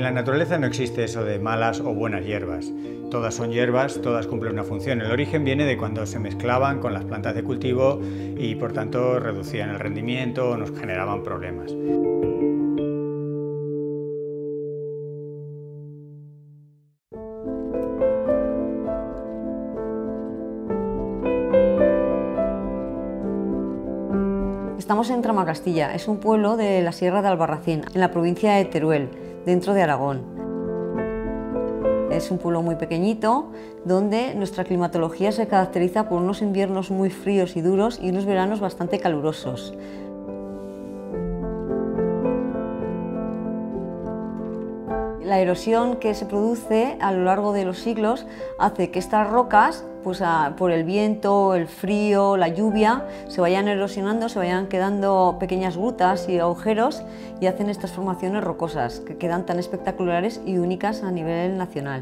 la naturaleza no existe eso de malas o buenas hierbas. Todas son hierbas, todas cumplen una función. El origen viene de cuando se mezclaban con las plantas de cultivo y por tanto reducían el rendimiento o nos generaban problemas. Estamos en Tramacastilla, es un pueblo de la Sierra de Albarracín, en la provincia de Teruel, dentro de Aragón. Es un pueblo muy pequeñito, donde nuestra climatología se caracteriza por unos inviernos muy fríos y duros y unos veranos bastante calurosos. La erosión que se produce a lo largo de los siglos hace que estas rocas, pues por el viento, el frío, la lluvia, se vayan erosionando, se vayan quedando pequeñas grutas y agujeros y hacen estas formaciones rocosas que quedan tan espectaculares y únicas a nivel nacional.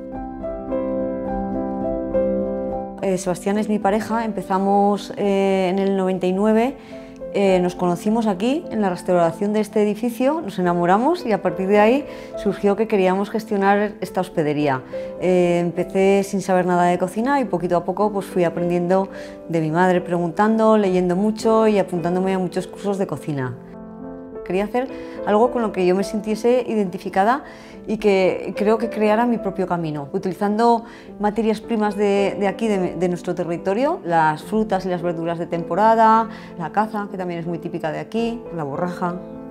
Sebastián es mi pareja, empezamos en el 99. Nos conocimos aquí en la restauración de este edificio, nos enamoramos y a partir de ahí surgió que queríamos gestionar esta hospedería. Empecé sin saber nada de cocina y poquito a poco pues fui aprendiendo de mi madre, preguntando, leyendo mucho y apuntándome a muchos cursos de cocina. Quería hacer algo con lo que yo me sintiese identificada y que creo que creara mi propio camino, utilizando materias primas de aquí, de nuestro territorio, las frutas y las verduras de temporada, la caza, que también es muy típica de aquí, la borraja.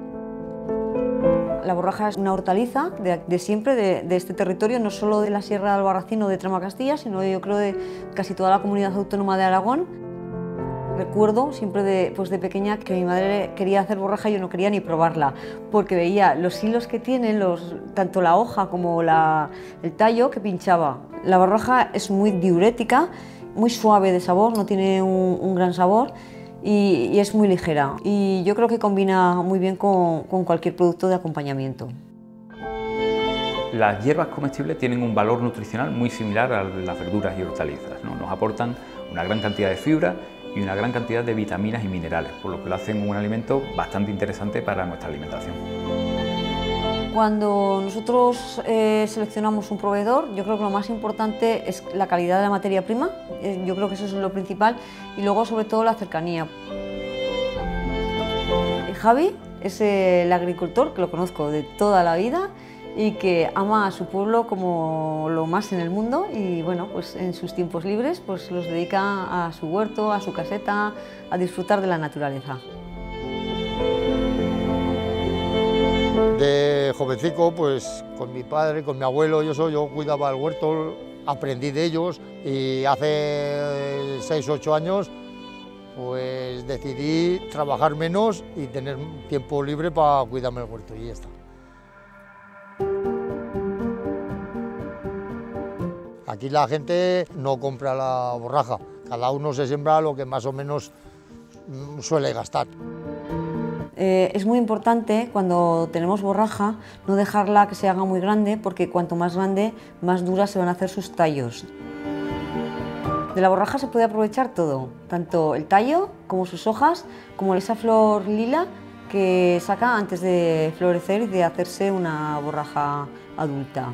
La borraja es una hortaliza de siempre, de este territorio, no solo de la Sierra de Albarracín o de Tramacastilla, sino yo creo de casi toda la comunidad autónoma de Aragón. Recuerdo siempre de pequeña que mi madre quería hacer borraja y yo no quería ni probarla, porque veía los hilos que tienen, tanto la hoja como el tallo, que pinchaba. La borraja es muy diurética, muy suave de sabor, no tiene un gran sabor y es muy ligera. Y yo creo que combina muy bien con cualquier producto de acompañamiento. Las hierbas comestibles tienen un valor nutricional muy similar a las verduras y hortalizas, ¿no? Nos aportan una gran cantidad de fibra y una gran cantidad de vitaminas y minerales, por lo que lo hacen un alimento bastante interesante para nuestra alimentación. Cuando nosotros seleccionamos un proveedor, yo creo que lo más importante es la calidad de la materia prima, yo creo que eso es lo principal, y luego sobre todo la cercanía. Javi es el agricultor que lo conozco de toda la vida y que ama a su pueblo como lo más en el mundo y bueno, pues en sus tiempos libres pues los dedica a su huerto, a su caseta, a disfrutar de la naturaleza. De jovencico, pues con mi padre, con mi abuelo, yo cuidaba el huerto, aprendí de ellos y hace 6 o 8 años pues decidí trabajar menos y tener tiempo libre para cuidarme el huerto y ya está. Aquí la gente no compra la borraja, cada uno se siembra lo que más o menos suele gastar. Es muy importante cuando tenemos borraja no dejarla que se haga muy grande porque cuanto más grande, más duras se van a hacer sus tallos. De la borraja se puede aprovechar todo, tanto el tallo como sus hojas, como esa flor lila que saca antes de florecer y de hacerse una borraja adulta.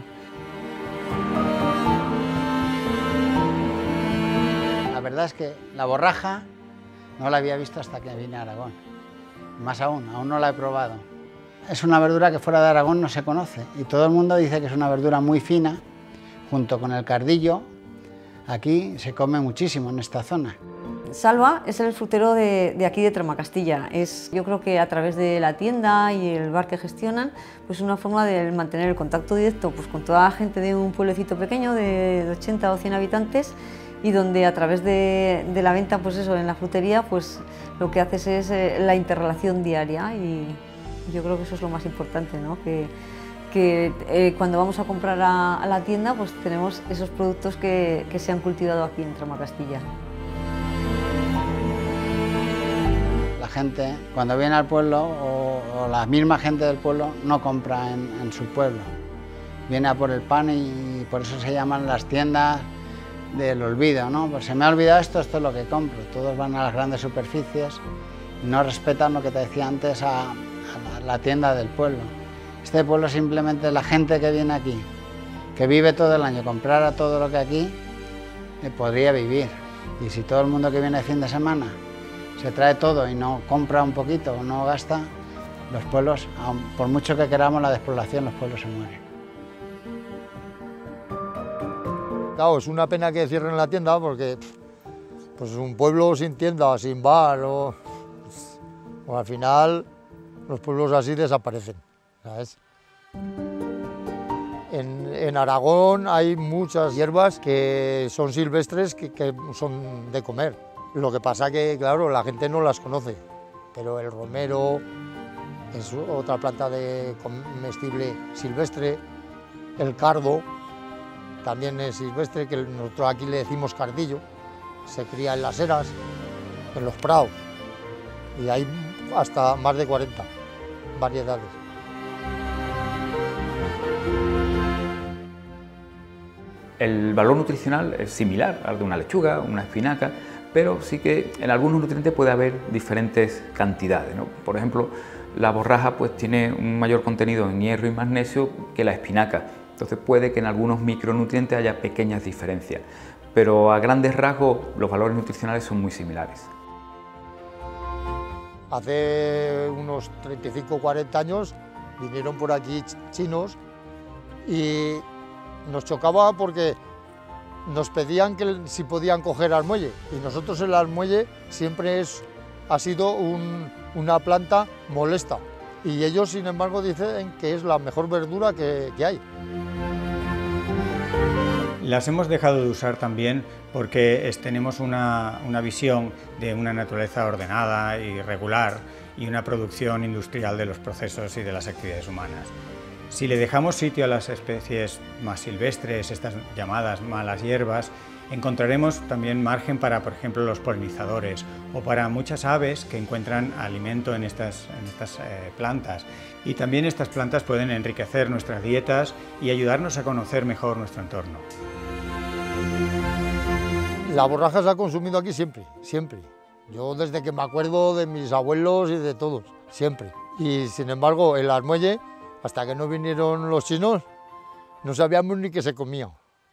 La verdad es que la borraja no la había visto hasta que vine a Aragón. Más aún no la he probado. Es una verdura que fuera de Aragón no se conoce y todo el mundo dice que es una verdura muy fina, junto con el cardillo. Aquí se come muchísimo en esta zona. Salva es el frutero de aquí de Tramacastilla. Yo creo que a través de la tienda y el bar que gestionan, pues es una forma de mantener el contacto directo pues, con toda la gente de un pueblecito pequeño de 80 o 100 habitantes y donde a través de la venta, pues eso, en la frutería, pues lo que haces es la interrelación diaria y yo creo que eso es lo más importante, ¿no? Que cuando vamos a comprar a la tienda, pues tenemos esos productos que se han cultivado aquí en Tramacastilla. La gente, cuando viene al pueblo, o la misma gente del pueblo, no compra en su pueblo. Viene a por el pan y por eso se llaman las tiendas del olvido, ¿no? Pues se me ha olvidado esto es lo que compro. Todos van a las grandes superficies y no respetan lo que te decía antes a la tienda del pueblo. Este pueblo simplemente la gente que viene aquí, que vive todo el año, comprara todo lo que aquí, podría vivir. Y si todo el mundo que viene de fin de semana se trae todo y no compra un poquito o no gasta, los pueblos, por mucho que queramos la despoblación, los pueblos se mueren. Claro, es una pena que cierren la tienda porque pues un pueblo sin tienda, sin bar, pues al final los pueblos así desaparecen, ¿sabes? En Aragón hay muchas hierbas que son silvestres que son de comer. Lo que pasa que, claro, la gente no las conoce, pero el romero es otra planta de comestible silvestre, el cardo también es silvestre, que nosotros aquí le decimos cardillo, se cría en las eras, en los prados, y hay hasta más de 40 variedades. El valor nutricional es similar al de una lechuga, una espinaca, pero sí que en algunos nutrientes puede haber diferentes cantidades, ¿no? Por ejemplo, la borraja pues tiene un mayor contenido en hierro y magnesio que la espinaca, entonces puede que en algunos micronutrientes haya pequeñas diferencias, pero a grandes rasgos los valores nutricionales son muy similares. Hace unos 35 o 40 años vinieron por aquí chinos y nos chocaba porque nos pedían que si podían coger al muelle, y nosotros el almuelle siempre ha sido una planta molesta, y ellos sin embargo dicen que es la mejor verdura que hay. Las hemos dejado de usar también porque tenemos una visión de una naturaleza ordenada y regular y una producción industrial de los procesos y de las actividades humanas. Si le dejamos sitio a las especies más silvestres, estas llamadas malas hierbas, encontraremos también margen para, por ejemplo, los polinizadores o para muchas aves que encuentran alimento en estas plantas. Y también estas plantas pueden enriquecer nuestras dietas y ayudarnos a conocer mejor nuestro entorno. La borraja se ha consumido aquí siempre, siempre. Yo desde que me acuerdo de mis abuelos y de todos, siempre. Y sin embargo, el almuelle, hasta que no vinieron los chinos, no sabíamos ni qué se comía.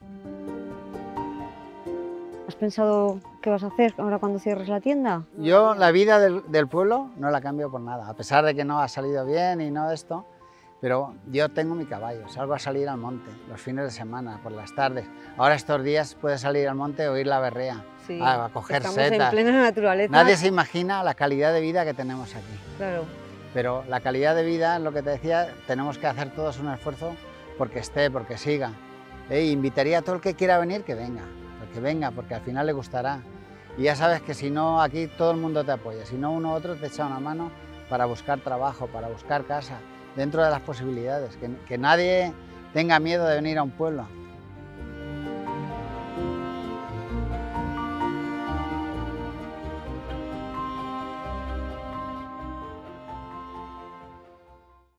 ¿Has pensado qué vas a hacer ahora cuando cierres la tienda? Yo la vida del pueblo no la cambio por nada, a pesar de que no ha salido bien y no esto, pero yo tengo mi caballo, salgo a salir al monte los fines de semana, por las tardes. Ahora estos días puedes salir al monte o ir a la berrea, Sí, a coger estamos setas. en plena naturaleza. Nadie se imagina la calidad de vida que tenemos aquí. Claro. Pero la calidad de vida, lo que te decía, tenemos que hacer todos un esfuerzo porque esté, porque siga. Invitaría a todo el que quiera venir que venga, porque al final le gustará. Y ya sabes que si no, aquí todo el mundo te apoya, si no uno u otro te echa una mano para buscar trabajo, para buscar casa, dentro de las posibilidades, que nadie tenga miedo de venir a un pueblo.